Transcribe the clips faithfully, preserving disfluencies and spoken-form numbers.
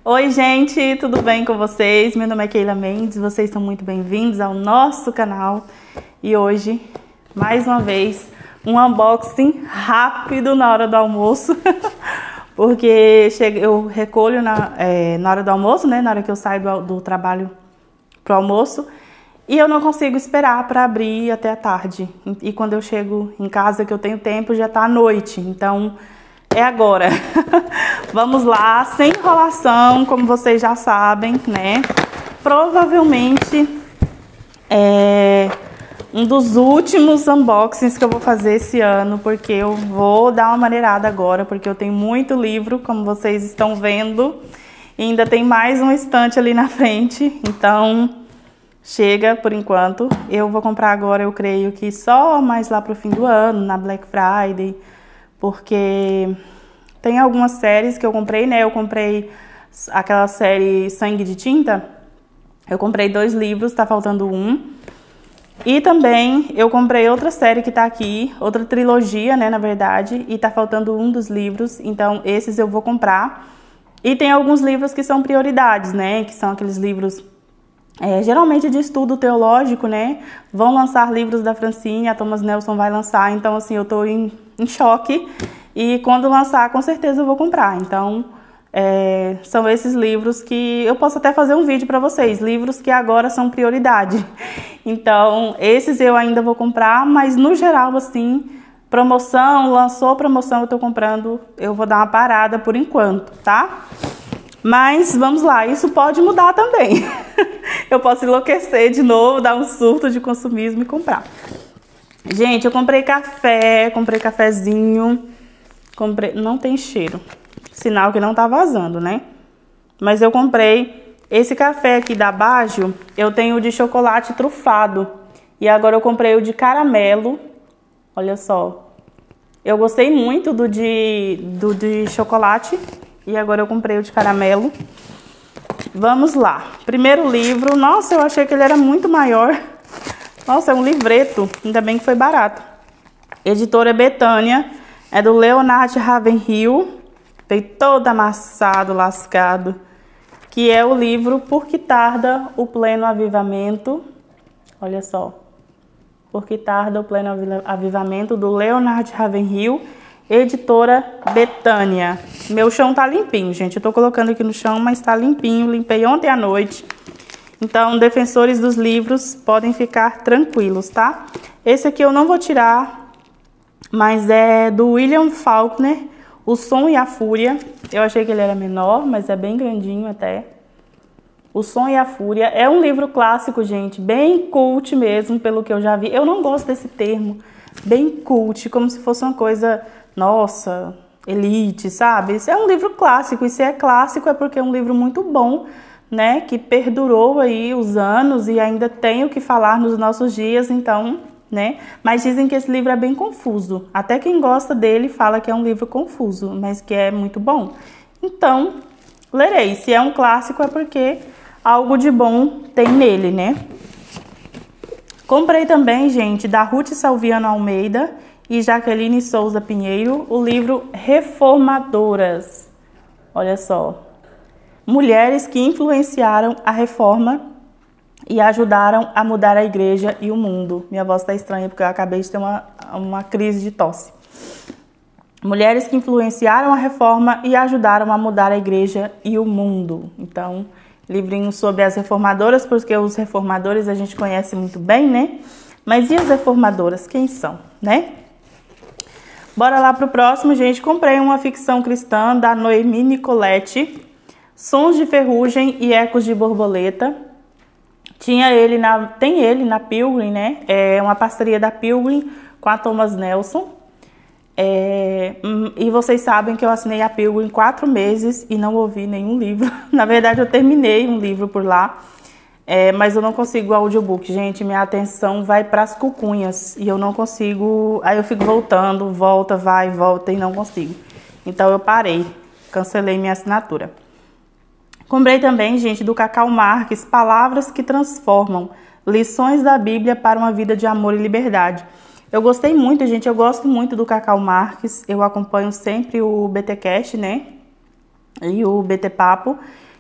Oi gente, tudo bem com vocês? Meu nome é Keila Mendes, vocês são muito bem-vindos ao nosso canal. E hoje, mais uma vez, um unboxing rápido na hora do almoço. Porque eu recolho na, é, na hora do almoço, né? Na hora que eu saio do, do trabalho pro almoço. E eu não consigo esperar para abrir até a tarde. E quando eu chego em casa, que eu tenho tempo, já tá à noite. Então, é agora. Vamos lá, sem enrolação, como vocês já sabem, né? Provavelmente é um dos últimos unboxings que eu vou fazer esse ano, porque eu vou dar uma maneirada agora, porque eu tenho muito livro, como vocês estão vendo. E ainda tem mais um estante ali na frente, então chega por enquanto. Eu vou comprar agora, eu creio que só mais lá pro fim do ano, na Black Friday, porque tem algumas séries que eu comprei, né? Eu comprei aquela série Sangue de Tinta. Eu comprei dois livros, tá faltando um. E também eu comprei outra série que tá aqui, outra trilogia, né, na verdade, e tá faltando um dos livros, então esses eu vou comprar. E tem alguns livros que são prioridades, né, que são aqueles livros É, geralmente de estudo teológico, né? Vão lançar livros da Francine, a Thomas Nelson vai lançar, então assim, eu tô em, em choque. E quando lançar, com certeza eu vou comprar. Então, é, são esses livros que eu posso até fazer um vídeo pra vocês, livros que agora são prioridade. Então, esses eu ainda vou comprar, mas no geral, assim, promoção, lançou promoção, eu tô comprando, eu vou dar uma parada por enquanto, tá? Mas vamos lá, isso pode mudar também. Eu posso enlouquecer de novo, dar um surto de consumismo e comprar. Gente, eu comprei café, comprei cafezinho, comprei, não tem cheiro, sinal que não tá vazando, né? Mas eu comprei esse café aqui da Baggio, eu tenho o de chocolate trufado e agora eu comprei o de caramelo. Olha só, eu gostei muito do de, do de chocolate. E agora eu comprei o de caramelo. Vamos lá. Primeiro livro. Nossa, eu achei que ele era muito maior. Nossa, é um livreto. Ainda bem que foi barato. Editora Betânia. É do Leonard Ravenhill. Veio todo amassado, lascado. Que é o livro Por que Tarda o Pleno Avivamento. Olha só. Por que Tarda o Pleno Avivamento, do Leonard Ravenhill. Editora Betânia. Meu chão tá limpinho, gente. Eu tô colocando aqui no chão, mas tá limpinho. Limpei ontem à noite. Então, defensores dos livros podem ficar tranquilos, tá? Esse aqui eu não vou tirar, mas é do William Faulkner, O Som e a Fúria. Eu achei que ele era menor, mas é bem grandinho até. O Som e a Fúria. É um livro clássico, gente. Bem cult mesmo, pelo que eu já vi. Eu não gosto desse termo. Bem cult, como se fosse uma coisa... Nossa, elite, sabe? Isso é um livro clássico, e se é clássico é porque é um livro muito bom, né? Que perdurou aí os anos e ainda tem o que falar nos nossos dias, então, né? Mas dizem que esse livro é bem confuso. Até quem gosta dele fala que é um livro confuso, mas que é muito bom. Então, lerei. Se é um clássico é porque algo de bom tem nele, né? Comprei também, gente, da Ruth Salviano Almeida e Jaqueline Souza Pinheiro, o livro Reformadoras. Olha só. Mulheres que influenciaram a reforma e ajudaram a mudar a igreja e o mundo. Minha voz tá estranha porque eu acabei de ter uma, uma crise de tosse. Mulheres que influenciaram a reforma e ajudaram a mudar a igreja e o mundo. Então, livrinho sobre as reformadoras, porque os reformadores a gente conhece muito bem, né? Mas e as reformadoras, quem são, né? Bora lá pro próximo, gente. Comprei uma ficção cristã da Noemi Nicoletti, Sons de Ferrugem e Ecos de Borboleta. Tinha ele na, tem ele na Pilgrim, né? É uma parceria da Pilgrim com a Thomas Nelson. É, e vocês sabem que eu assinei a Pilgrim quatro meses e não ouvi nenhum livro. Na verdade, eu terminei um livro por lá. É, mas eu não consigo o audiobook, gente, minha atenção vai para as cucunhas e eu não consigo, aí eu fico voltando, volta, vai, volta e não consigo. Então eu parei, cancelei minha assinatura. Comprei também, gente, do Cacau Marques, Palavras que Transformam, Lições da Bíblia para uma Vida de Amor e Liberdade. Eu gostei muito, gente, eu gosto muito do Cacau Marques, eu acompanho sempre o BTcast, né, e o B T Papo.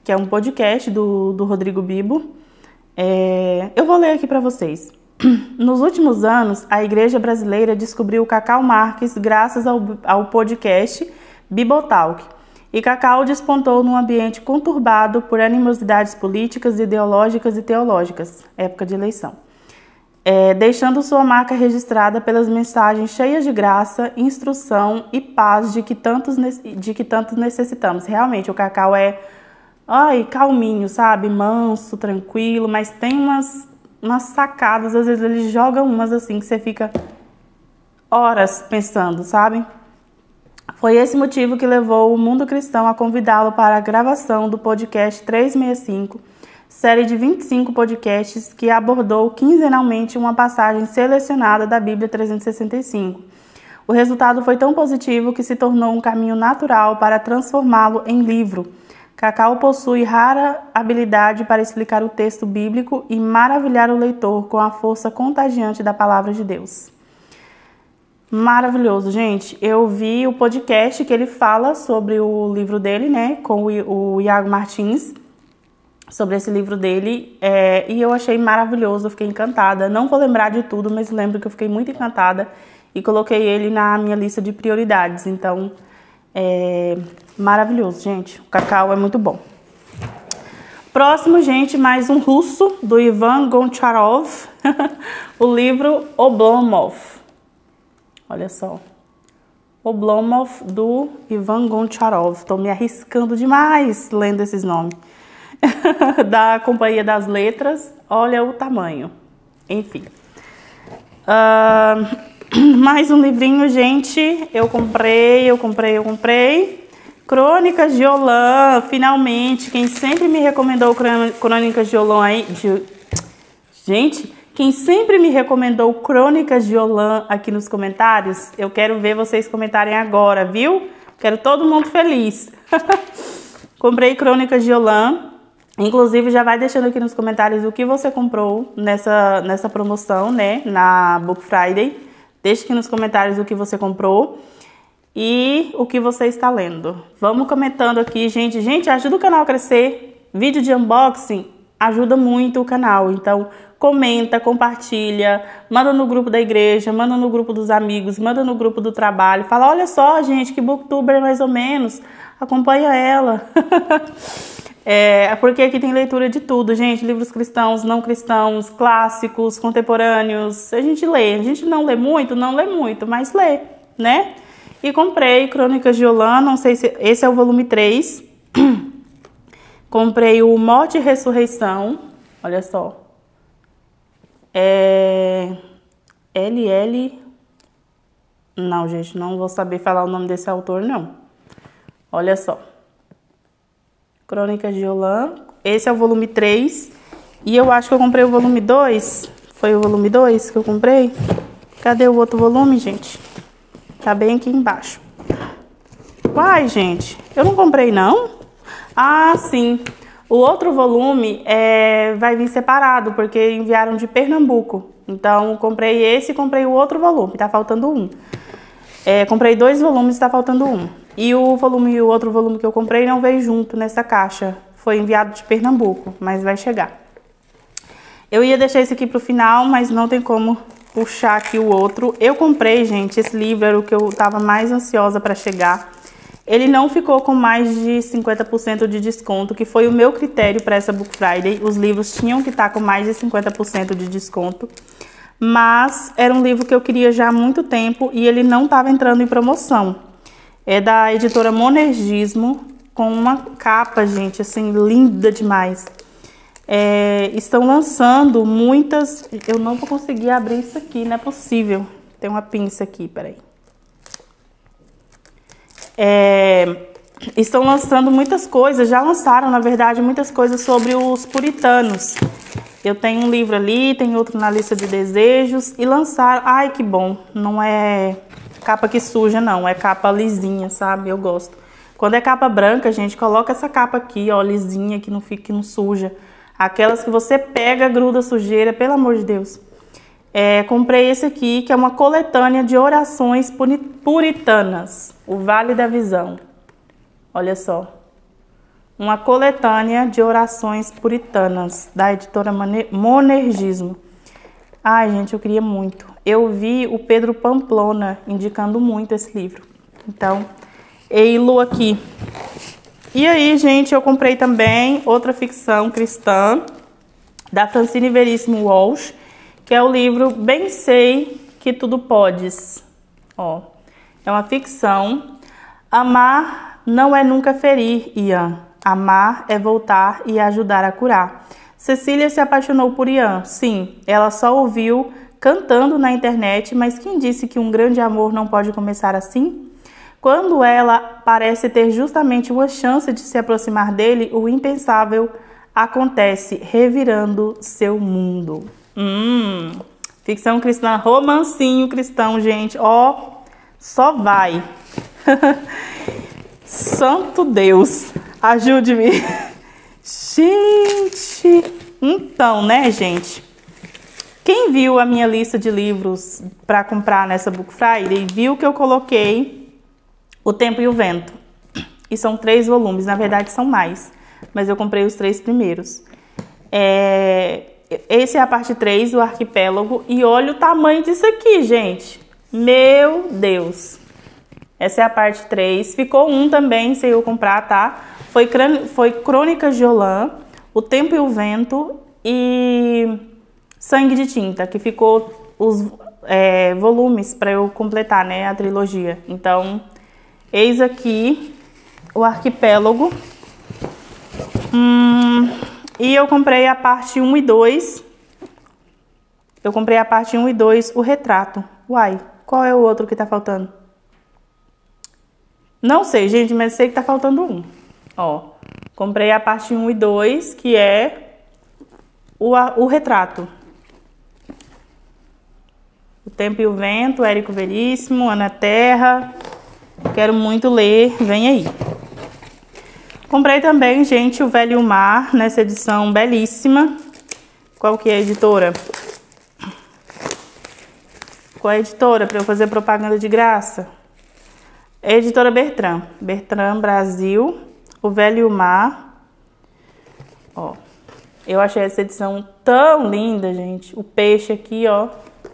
que é um podcast do, do Rodrigo Bibo. É, eu vou ler aqui para vocês. Nos últimos anos, a igreja brasileira descobriu Cacau Marques graças ao, ao podcast Bibotalk. E Cacau despontou num ambiente conturbado por animosidades políticas, ideológicas e teológicas, época de eleição. É, deixando sua marca registrada pelas mensagens cheias de graça, instrução e paz de que tantos, de que tantos necessitamos. Realmente, o Cacau é ai, calminho, sabe? Manso, tranquilo, mas tem umas... umas sacadas, às vezes ele joga umas assim que você fica horas pensando, sabe? Foi esse motivo que levou o Mundo Cristão a convidá-lo para a gravação do podcast trezentos e sessenta e cinco, série de vinte e cinco podcasts que abordou quinzenalmente uma passagem selecionada da Bíblia trezentos e sessenta e cinco. O resultado foi tão positivo que se tornou um caminho natural para transformá-lo em livro. Cacau possui rara habilidade para explicar o texto bíblico e maravilhar o leitor com a força contagiante da palavra de Deus. Maravilhoso, gente. Eu vi o podcast que ele fala sobre o livro dele, né, com o, o Iago Martins, sobre esse livro dele, é, e eu achei maravilhoso, eu fiquei encantada. Não vou lembrar de tudo, mas lembro que eu fiquei muito encantada e coloquei ele na minha lista de prioridades, então... É maravilhoso, gente. O Cacau é muito bom. Próximo, gente, mais um russo, do Ivan Goncharov. O livro Oblomov. Olha só. Oblomov, do Ivan Goncharov. Estou me arriscando demais lendo esses nomes. Da Companhia das Letras. Olha o tamanho. Enfim. Uh... Mais um livrinho, gente. Eu comprei, eu comprei, eu comprei. Crônicas de Olã, finalmente. Quem sempre me recomendou Crônicas de Olã aí... De... Gente, quem sempre me recomendou Crônicas de Olã aqui nos comentários, eu quero ver vocês comentarem agora, viu? Quero todo mundo feliz. Comprei Crônicas de Olã. Inclusive, já vai deixando aqui nos comentários o que você comprou nessa, nessa promoção, né? Na Book Friday. Deixe aqui nos comentários o que você comprou e o que você está lendo. Vamos comentando aqui, gente. Gente, ajuda o canal a crescer. Vídeo de unboxing ajuda muito o canal. Então, comenta, compartilha, manda no grupo da igreja, manda no grupo dos amigos, manda no grupo do trabalho. Fala, olha só, gente, que booktuber mais ou menos. Acompanha ela. É, porque aqui tem leitura de tudo, gente. Livros cristãos, não cristãos, clássicos, contemporâneos. A gente lê. A gente não lê muito, não lê muito, mas lê, né? E comprei Crônicas de Olã, não sei se... Esse é o volume três. Comprei o Morte e Ressurreição. Olha só. É... L L... Não, gente, não vou saber falar o nome desse autor, não. Olha só. Crônicas de Olã. Esse é o volume três. E eu acho que eu comprei o volume dois. Foi o volume dois que eu comprei? Cadê o outro volume, gente? Tá bem aqui embaixo. Uai, gente. Eu não comprei, não? Ah, sim. O outro volume é, vai vir separado, porque enviaram de Pernambuco. Então, comprei esse e comprei o outro volume. Tá faltando um. É, comprei dois volumes e tá faltando um. E o volume, o outro volume que eu comprei não veio junto nessa caixa. Foi enviado de Pernambuco, mas vai chegar. Eu ia deixar esse aqui pro final, mas não tem como puxar aqui o outro. Eu comprei, gente, esse livro era o que eu tava mais ansiosa para chegar. Ele não ficou com mais de cinquenta por cento de desconto, que foi o meu critério para essa Book Friday. Os livros tinham que estar com mais de cinquenta por cento de desconto. Mas era um livro que eu queria já há muito tempo e ele não estava entrando em promoção. É da editora Monergismo, com uma capa, gente, assim, linda demais. É, estão lançando muitas... Eu não vou conseguir abrir isso aqui, não é possível. Tem uma pinça aqui, peraí. É, estão lançando muitas coisas, já lançaram, na verdade, muitas coisas sobre os puritanos. Eu tenho um livro ali, tem outro na lista de desejos e lançaram... Ai, que bom, não é... capa que suja, não. É capa lisinha, sabe? Eu gosto. Quando é capa branca, gente, coloca essa capa aqui, ó, lisinha, que não fica, que não suja. Aquelas que você pega, gruda sujeira, pelo amor de Deus. É, comprei esse aqui, que é uma coletânea de orações puritanas. O Vale da Visão. Olha só. uma coletânea de orações puritanas, da editora Monergismo. Ai, gente, eu queria muito. Eu vi o Pedro Pamplona indicando muito esse livro. Então, ei-lo aqui. E aí, gente, eu comprei também outra ficção cristã, da Francine Veríssimo Walsh, que é o livro Bem Sei Que Tudo Podes. Ó, é uma ficção. Amar não é nunca ferir, Ian. Amar é voltar e ajudar a curar. Cecília se apaixonou por Ian. Sim, ela só ouviu cantando na internet, mas quem disse que um grande amor não pode começar assim? Quando ela parece ter justamente uma chance de se aproximar dele, o impensável acontece, revirando seu mundo. Hum, ficção cristã, romancinho cristão, gente. Ó, só vai. Santo Deus, ajude-me. Gente, então, né, gente? Quem viu a minha lista de livros para comprar nessa Book Friday, viu que eu coloquei O Tempo e o Vento. E são três volumes, na verdade são mais, mas eu comprei os três primeiros. É... Esse é a parte três do Arquipélago, e olha o tamanho disso aqui, gente. Meu Deus. Essa é a parte três. Ficou um também, sem eu comprar, tá? Foi, foi Crônicas de Olã, O Tempo e o Vento e Sangue de Tinta, que ficou os é, volumes para eu completar, né, a trilogia. Então, eis aqui o Arquipélago. Hum, e eu comprei a parte um e dois. Eu comprei a parte um e dois, O Retrato. Uai, qual é o outro que tá faltando? Não sei, gente, mas sei que tá faltando um. Ó, comprei a parte um e dois, que é o, o Retrato. O Tempo e o Vento, Érico Veríssimo, Ana Terra. Quero muito ler, vem aí. Comprei também, gente, O Velho e o Mar, nessa edição belíssima. Qual que é a editora? Qual é a editora, para eu fazer propaganda de graça? É a editora Bertrand. Bertrand Brasil, O Velho e o Mar. Ó, eu achei essa edição tão linda, gente. O peixe aqui, ó.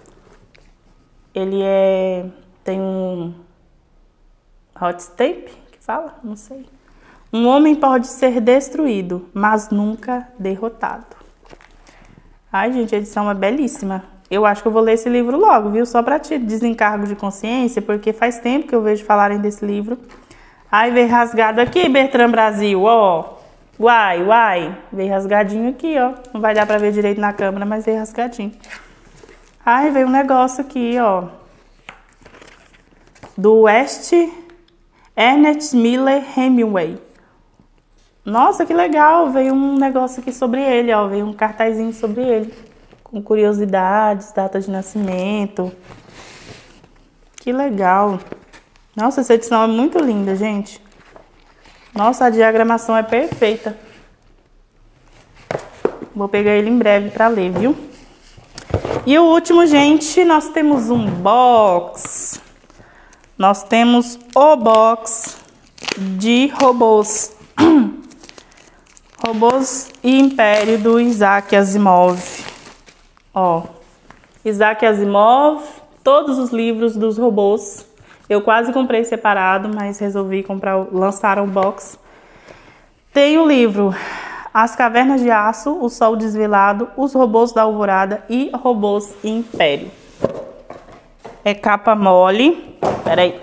Ele é... tem um... hot stamp, que fala? Não sei. Um homem pode ser destruído, mas nunca derrotado. Ai, gente, a edição é belíssima. Eu acho que eu vou ler esse livro logo, viu? Só para te desencargo de consciência, porque faz tempo que eu vejo falarem desse livro. Ai, veio rasgado aqui, Bertrand Brasil, ó. Uai, uai. Veio rasgadinho aqui, ó. Não vai dar para ver direito na câmera, mas veio rasgadinho. Ai, veio um negócio aqui, ó. Do West Ernest Miller Hemingway. Nossa, que legal. Veio um negócio aqui sobre ele, ó. Veio um cartazinho sobre ele. Com curiosidades, data de nascimento. Que legal. Nossa, essa edição é muito linda, gente. Nossa, a diagramação é perfeita. Vou pegar ele em breve para ler, viu? E o último, gente, nós temos um box. Nós temos o box de robôs. Robôs e Império, do Isaac Asimov. Ó, Isaac Asimov, todos os livros dos robôs. Eu quase comprei separado, mas resolvi comprar, lançar um box. Tem o livro As Cavernas de Aço, O Sol Desvelado, Os Robôs da Alvorada e Robôs e Império. É capa mole. Peraí.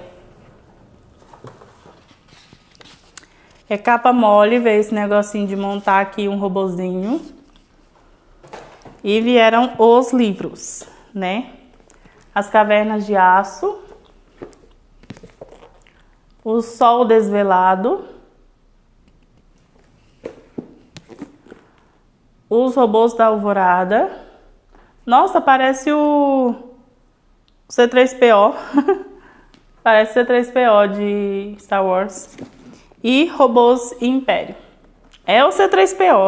É capa mole, veio esse negocinho de montar aqui um robozinho. E vieram os livros, né? As Cavernas de Aço, O Sol Desvelado, Os Robôs da Alvorada. Nossa, parece o C três P O. Parece C três P O de Star Wars. E Robôs e Império. É o C três P O.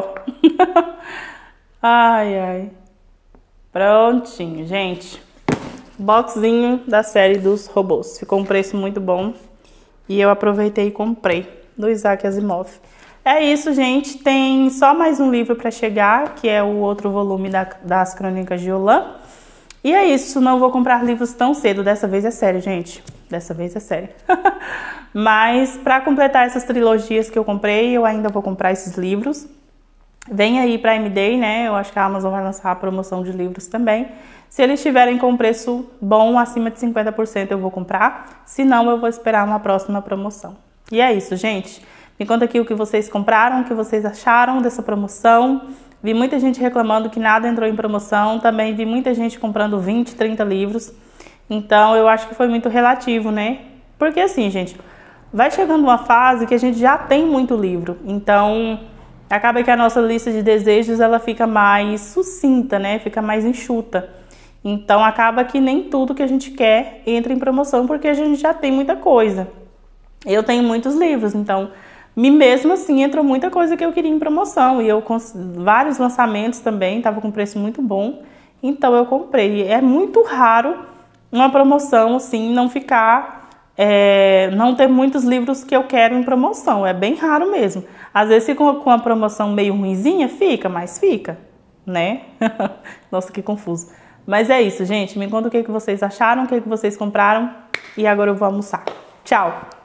Ai, ai. Prontinho, gente. Boxzinho da série dos robôs. Ficou um preço muito bom. E eu aproveitei e comprei. Do Isaac Asimov. É isso, gente. Tem só mais um livro para chegar, que é o outro volume da, das Crônicas de Olã. E é isso, não vou comprar livros tão cedo. Dessa vez é sério, gente. Dessa vez é sério. Mas para completar essas trilogias que eu comprei, eu ainda vou comprar esses livros. Vem aí para M Day, né? Eu acho que a Amazon vai lançar a promoção de livros também. Se eles estiverem com preço bom, acima de cinquenta por cento, eu vou comprar. Se não, eu vou esperar uma próxima promoção. E é isso, gente. Me conta aqui o que vocês compraram, o que vocês acharam dessa promoção. Vi muita gente reclamando que nada entrou em promoção. Também vi muita gente comprando vinte, trinta livros. Então, eu acho que foi muito relativo, né? Porque assim, gente, vai chegando uma fase que a gente já tem muito livro. Então, acaba que a nossa lista de desejos, ela fica mais sucinta, né? Fica mais enxuta. Então, acaba que nem tudo que a gente quer entra em promoção, porque a gente já tem muita coisa. Eu tenho muitos livros, então, mesmo assim, entrou muita coisa que eu queria em promoção. E eu com vários lançamentos também, estava com preço muito bom. Então, eu comprei. É muito raro uma promoção, assim, não ficar... É, não ter muitos livros que eu quero em promoção. É bem raro mesmo. Às vezes, fica com a promoção meio ruinzinha, fica, mas fica, né? Nossa, que confuso. Mas é isso, gente. Me conta o que, que vocês acharam, o que, que vocês compraram. E agora eu vou almoçar. Tchau!